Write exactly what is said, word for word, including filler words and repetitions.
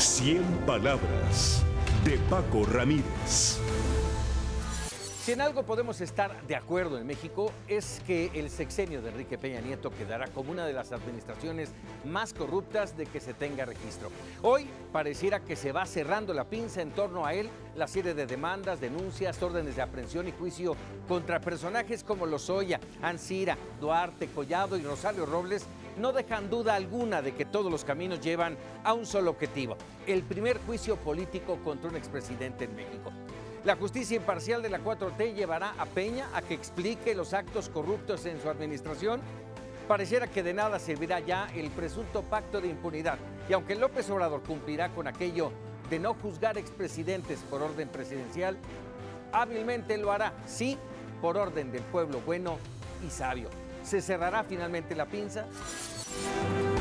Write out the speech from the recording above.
Cien palabras de Paco Ramírez. Si en algo podemos estar de acuerdo en México es que el sexenio de Enrique Peña Nieto quedará como una de las administraciones más corruptas de que se tenga registro. Hoy pareciera que se va cerrando la pinza en torno a él, la serie de demandas, denuncias, órdenes de aprehensión y juicio contra personajes como Lozoya, Ancira, Duarte, Collado y Rosario Robles no dejan duda alguna de que todos los caminos llevan a un solo objetivo: el primer juicio político contra un expresidente en México. La justicia imparcial de la cuatro T llevará a Peña a que explique los actos corruptos en su administración. Pareciera que de nada servirá ya el presunto pacto de impunidad. Y aunque López Obrador cumplirá con aquello de no juzgar expresidentes por orden presidencial, hábilmente lo hará, sí, por orden del pueblo bueno y sabio. ¿Se cerrará finalmente la pinza?